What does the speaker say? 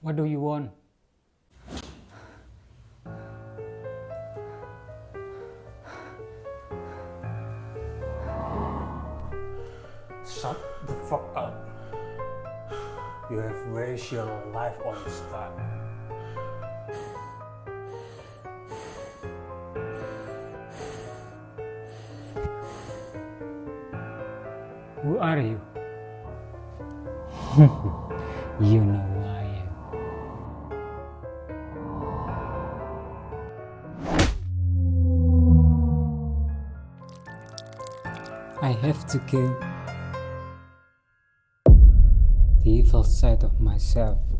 What do you want? Shut the fuck up. You have wasted your life on this time. Who are you? You know who I am. I have to kill the evil side of myself.